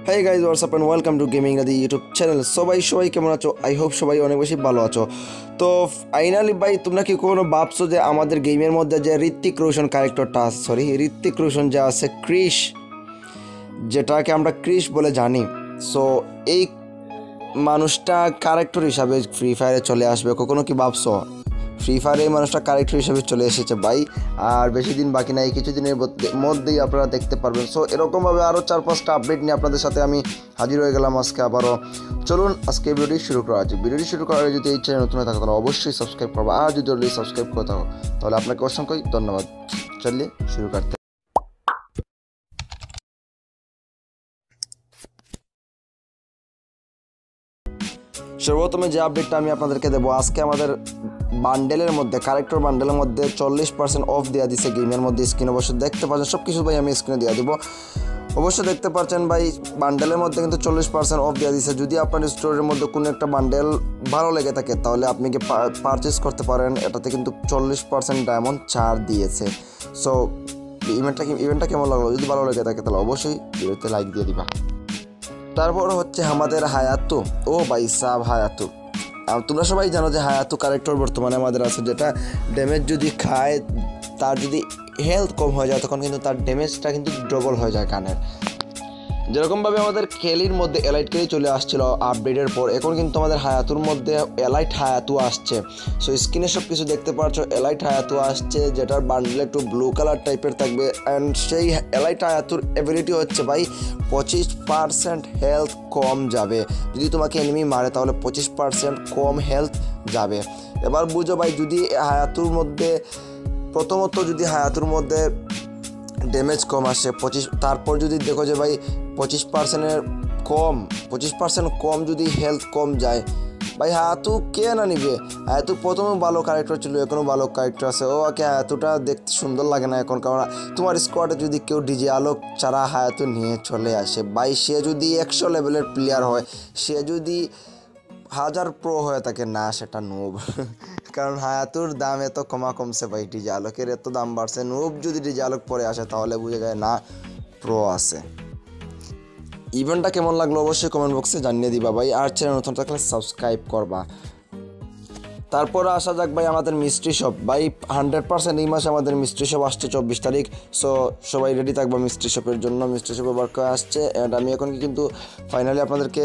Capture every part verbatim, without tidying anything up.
High guys what's up and welcome to gaming Adi YouTube channel. সবাই সবাই কেমন আছো? আই হোপ সবাই অনেক বেশি ভালো আছো। তো ফাইনালি ভাই, তোমরা কি কোনো ভাবছো যে আমাদের গেমের মধ্যে যে ঋত্বিক রোশন ক্যারেক্টারটা সরি ঋত্বিক রোশন যে আছে ক্রিশ, যেটাকে আমরা ক্রিশ বলে জানি, সো এই মানুষটা ক্যারেক্টার হিসাবে ফ্রি ফায়ারে চলে আসবে? কখনো কি ভাবছো? ফ্রি ফায়ারে এই মানুষটা ক্যারেক্টার হিসেবে চলে এসেছে ভাই, আর বেশি দিন বাকি নাই, কিছুদিনের মধ্যেই আপনারা দেখতে পারবেন। সো এরকমভাবে আরও চার পাঁচটা আপডেট নিয়ে আপনাদের সাথে আমি হাজির হয়ে গেলাম আজকে আবারও। চলুন আজকে ভিডিওটি শুরু করা আছে। ভিডিওটি শুরু করার আগে যদি এই চ্যানেল নতুন হয়ে থাকে তাহলে অবশ্যই সাবস্ক্রাইব করবো, আর যদি অলরেডি সাবস্ক্রাইব করে থাকো তাহলে আপনাকে অসংখ্য ধন্যবাদ। চলিয়ে শুরু করতে। সর্বপ্রথমে যে আপডেটটা আমি আপনাদেরকে দেবো, আজকে আমাদের বান্ডেলের মধ্যে ক্যারেক্টার বান্ডেলের মধ্যে চল্লিশ পার্সেন্ট অফ দেওয়া দিচ্ছে গেমের মধ্যে। স্ক্রিন অবশ্যই দেখতে পাচ্ছেন, সব কিছু ভাই আমি স্ক্রিনে দিয়ে দেবো, অবশ্যই দেখতে পাচ্ছেন ভাই। বান্ডেলের মধ্যে কিন্তু চল্লিশ পার্সেন্ট অফ দেওয়া দিচ্ছে। যদি আপনার স্টোরের মধ্যে কোনো একটা বান্ডেল ভালো লেগে থাকে তাহলে আপনি কি পারচেস করতে পারেন। এটাতে কিন্তু চল্লিশ পার্সেন্ট ডায়মন্ড ছাড় দিয়েছে। সো ইভেন্টটা ইভেন্টটা কেমন লাগলো? যদি ভালো লেগে থাকে তাহলে অবশ্যই ভিডিওতে লাইক দিয়ে দিবা। তারপর হচ্ছে আমাদের হায়াতু। ও ভাই সাব হায়াতু, তোমরা সবাই জানো যে হায়াতু ক্যারেক্টার বর্তমানে আমাদের আছে, যেটা ড্যামেজ যদি খায়, তার যদি হেলথ কম হয়ে যায় তখন কিন্তু তার ড্যামেজটা কিন্তু ডবল হয়ে যায় কানের। যেরকমভাবে আমাদের কেলির মধ্যে এলাইট কেলি চলে আসছিল আপডেটের পর, এখন কিন্তু আমাদের হায়াতুর মধ্যে এলাইট হায়াতু আসছে। সো স্ক্রিনে সব কিছু দেখতে পাচ্ছ, এলাইট হায়াতু আসছে, যেটার বান্ডেল একটু ব্লু কালার টাইপের থাকবে। অ্যান্ড সেই এলাইট হায়াতুর এবিলিটি হচ্ছে ভাই পঁচিশ পার্সেন্ট হেলথ কম যাবে। যদি তোমাকে এনিমি মারে তাহলে পঁচিশ পার্সেন্ট কম হেলথ যাবে। এবার বুঝো ভাই, যদি হায়াতুর মধ্যে প্রথমত যদি হায়াতুর মধ্যে ড্যামেজ কম আসে পঁচিশ, তারপর যদি দেখো যে ভাই পঁচিশ পার্সেন্টের কম পঁচিশ পার্সেন্ট কম যদি হেলথ কম যায়, ভাই হায়াতু কে না নিবে? হায়াতু প্রথমে ভালো ক্যারেক্টার ছিল, এখনও ভালো ক্যারেক্টার আছে। ও ওকে, হায়াতুটা দেখতে সুন্দর লাগে না এখন, কারণ তোমার স্কোয়াডে যদি কেউ ডিজে আলোক ছাড়া হায়াতু নিয়ে চলে আসে, ভাই সে যদি একশো লেভেলের প্লেয়ার হয়, সে যদি হাজার প্রো হয়ে থাকে, না সেটা নুব। কারণ হায়াতুর দাম এত কমা কমছে ভাই, ডিজে আলোকের এত দাম বাড়ছে, নুব যদি ডিজে আলোক পরে আসে তাহলে বুঝে যায় না প্রো আছে। ইভেন্টটা কেমন লাগলো অবশ্যই কমেন্ট বক্সে জানিয়ে দিবা ভাই, আর চ্যানেল নতুন থাকলে সাবস্ক্রাইব করবা। তারপর আসা যাক ভাই আমাদের মিস্ট্রি শপ। ভাই হান্ড্রেড পার্সেন্ট এই মাসে আমাদের মিস্ট্রি শপ আসছে চব্বিশ তারিখ। সো সবাই রেডি থাকবো মিস্ট্রি শপের জন্য। মিস্ট্রি শপের ওয়ার্ক আসছে, অ্যান্ড আমি এখন কিন্তু ফাইনালি আপনাদেরকে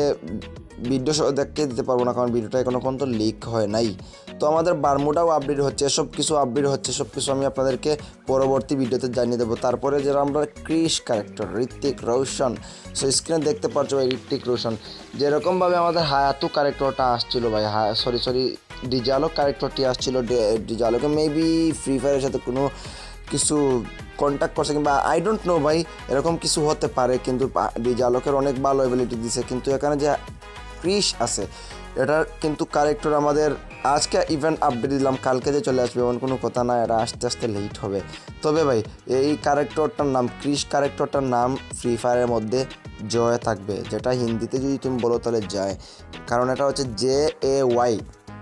ভিডিও দেখতে দিতে পারবো না, কারণ ভিডিওটা এখনও পর্যন্ত লিক হয় নাই। তো আমাদের বারমুডাও আপডেট হচ্ছে, সব কিছু আপডেট হচ্ছে, সব কিছু আমি আপনাদেরকে পরবর্তী ভিডিওতে জানিয়ে দেবো। তারপরে যারা আমরা ক্রিশ ক্যারেক্টার ঋত্বিক রোশন, সো স্ক্রিনে দেখতে পাচ্ছ ভাই ঋত্বিক রোশন, যেরকমভাবে আমাদের হায়াতু ক্যারেক্টারটা আসছিল ভাই, সরি সরি ডিজে আলোক ক্যারেক্টারটি আসছিল। ডিজে আলোকে মেবি ফ্রি ফায়ারের সাথে কোনো কিছু কন্ট্যাক্ট করছে, কিংবা আই ডোন্ট নো ভাই, এরকম কিছু হতে পারে। কিন্তু ডিজে আলোকের অনেক ভালো এবিলিটি দিছে, কিন্তু এখানে যে ক্রিশ আছে এটার কিন্তু ক্যারেক্টার আমাদের আজকে ইভেন্ট আপডেট দিলাম, কালকে যে চলে আসবে এমন কোনো কথা না, এটা আস্তে আস্তে লেট হবে। তবে ভাই এই ক্যারেক্টারটার নাম ক্রিশ, ক্যারেক্টারটার নাম ফ্রি ফায়ারের মধ্যে জয় থাকবে, যেটা হিন্দিতে যদি তুমি বলো তাহলে জয়, কারণ এটা হচ্ছে জে এ ওয়াই,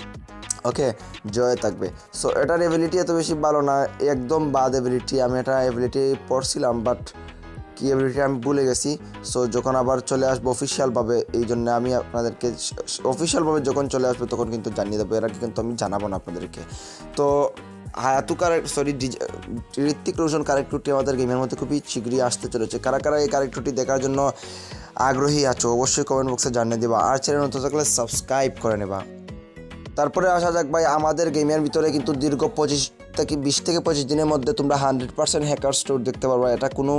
ওকে, জয় থাকবে। সো এটার এবিলিটি এত বেশি ভালো না, একদম বাদ এবিলিটি। আমি এটা এবিলিটি পড়ছিলাম, বাট কি এবিলিটি আমি ভুলে গেছি। সো যখন আবার চলে আসবো অফিসিয়ালভাবে, এই জন্য আমি আপনাদেরকে অফিসিয়ালভাবে যখন চলে আসবো তখন কিন্তু জানিয়ে দেবো, এর আগে কিন্তু আমি জানাবো না আপনাদেরকে। তো Hayato character sorry Hrithik Roshan ক্যারেক্টারটি আমাদের গেমের মধ্যে খুবই শীঘ্রই আসতে চলেছে। কারা কারা এই ক্যারেক্টারটি দেখার জন্য আগ্রহী আছো অবশ্যই কমেন্ট বক্সে জানিয়ে দেবা, আর চ্যানেল নতুন থাকলে সাবস্ক্রাইব করে নেবা। তারপরে আসা যাক ভাই আমাদের গেমের ভিতরে কিন্তু দীর্ঘ পঁচিশ থেকে বিশ থেকে পঁচিশ দিনের মধ্যে তোমরা হান্ড্রেড পার্সেন্ট হ্যাকার স্টোর দেখতে পারবা। এটা কোনো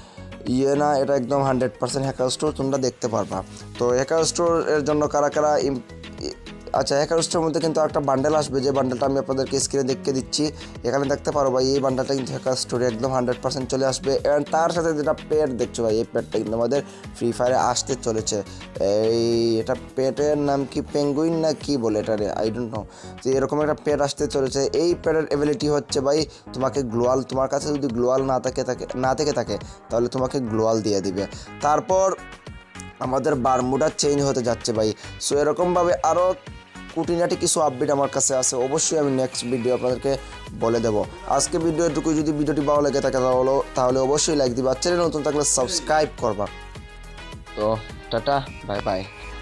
ইয়ে না, এটা একদম হান্ড্রেড পার্সেন্ট হ্যাকার স্টোর তোমরা দেখতে পারবা। তো হ্যাকার স্টোরের জন্য কারা কারা, আচ্ছা হ্যাকার স্টোরের মধ্যে কিন্তু একটা বান্ডেল আসবে, যে বান্ডেলটা আমি আপনাদেরকে স্ক্রিনে দেখে দিচ্ছি, এখানে দেখতে পারো ভাই। এই বান্ডেলটা কিন্তু হ্যাকার স্টোরে একদম হান্ড্রেড পার্সেন্ট চলে আসবে, এবং তার সাথে যেটা পেট দেখছো ভাই, এই পেটটা কিন্তু আমাদের ফ্রি ফায়ারে আসতে চলেছে। এই এটা পেটের নাম কি, পেঙ্গুইন না কি বলে এটা, আই ডোন্ট নো, যে এরকম একটা পেট আসতে চলেছে। এই পেটের এবিলিটি হচ্ছে ভাই তোমাকে গ্লোয়াল, তোমার কাছে যদি গ্লোয়াল না থাকে থাকে না থেকে থাকে তাহলে তোমাকে গ্লোয়াল দিয়ে দিবে। তারপর আমাদের বারমুডা চেঞ্জ হতে যাচ্ছে ভাই। সো এরকমভাবে আরও খুঁটিনাটি কিছু আপডেট আমার কাছে আছে, অবশ্যই আমি নেক্সট ভিডিও আপনাদেরকে বলে দেবো। আজকে ভিডিও এটুকু, যদি ভিডিওটি ভালো লেগে থাকে তাহলে তাহলে অবশ্যই লাইক দিবা, চ্যানেল নতুন থাকলে সাবস্ক্রাইব করবা। তো টাটা, বাই বাই।